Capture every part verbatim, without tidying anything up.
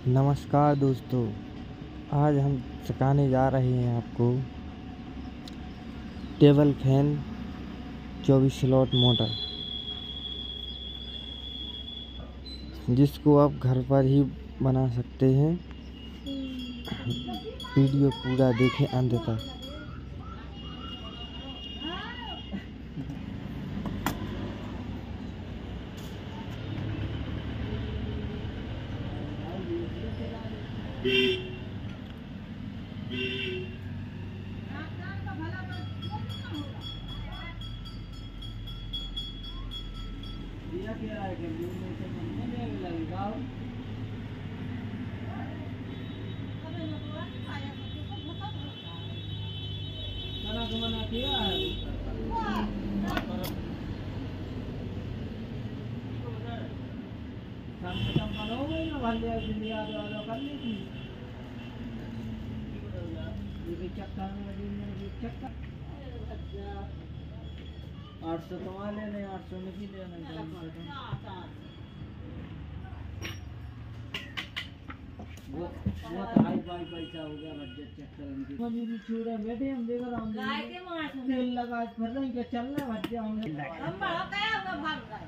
नमस्कार दोस्तों, आज हम सिखाने जा रहे हैं आपको टेबल फैन चौबीस स्लॉट मोटर, जिसको आप घर पर ही बना सकते हैं। वीडियो पूरा देखें अंत तक। आठ सौ तो आ लेने, आठ सौ में की लेना वो वो तो हाई फाई पैसा हो गया बजट चेक करेंगे मजूरी छोड़े बैठे हम देख रहा हूँ तेल लगा भर रहे क्या चल रहा है बच्चे हम हम बड़ा कया हुआ भाग रहा है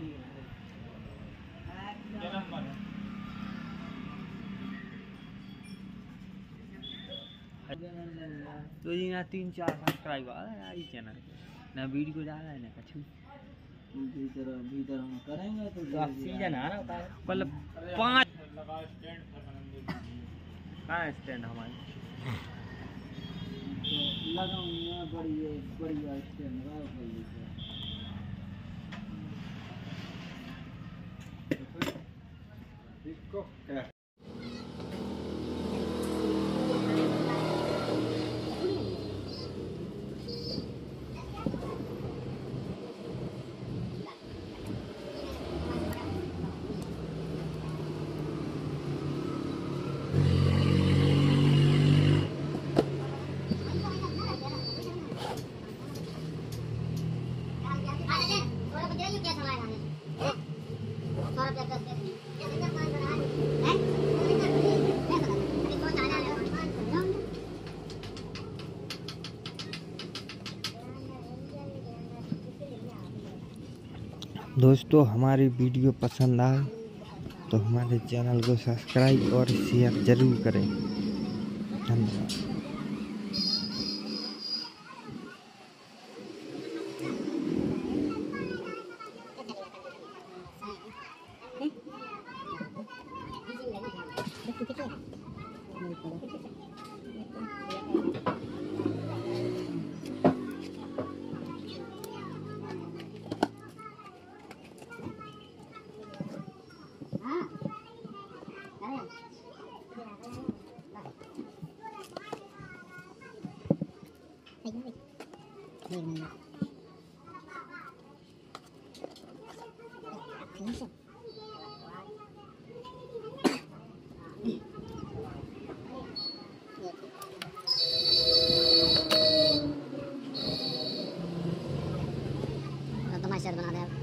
दो दिन तीन चार सब्सक्राइबर आ रहा है चैनल ना वीडियो डाला है ना कुछ भीतर भीतर हम करेंगे तो सीजन आ रहा है मतलब पाँच कहाँ स्टैंड हमारे तो लगाऊंगा बढ़िया बढ़िया स्टैंड लगा इसको क्या दोस्तों, हमारी वीडियो पसंद आए तो हमारे चैनल को सब्सक्राइब और शेयर जरूर करें। धन्यवाद। शर्ट बना दे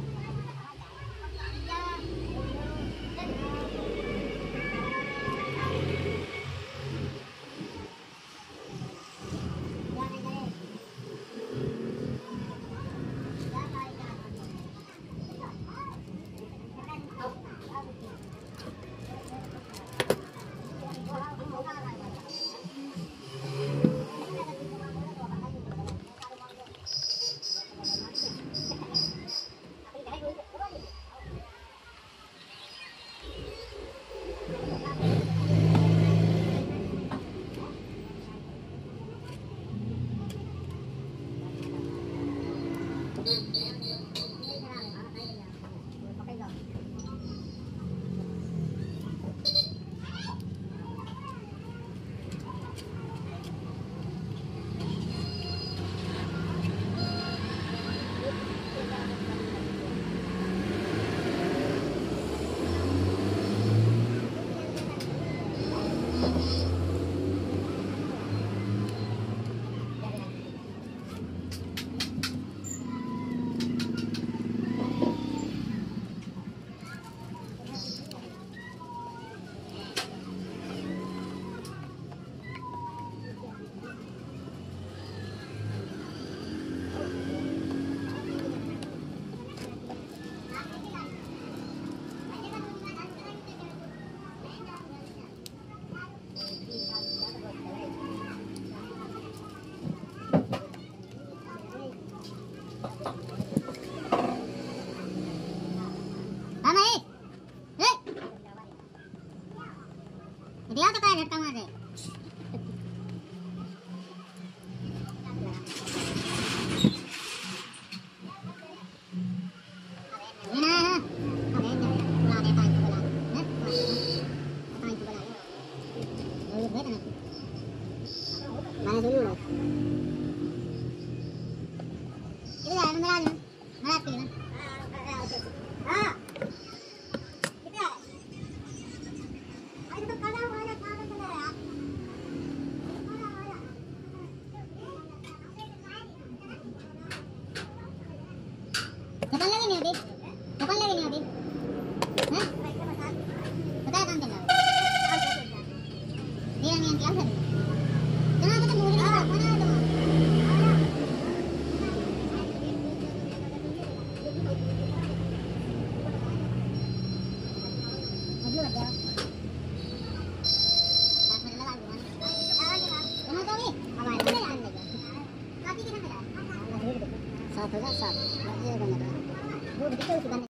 अभी दुकान लगे नहीं अभी हैं बताया काम चल रहा है मेरा नहीं क्या कर जना तो मुझे नहीं बना दो अभी लग गया साथ में लगा दूंगा जना तो अभी अब आए ले जाने लगा काफी कितना मिला सात हजार सात ये बना रहा वो दिखता है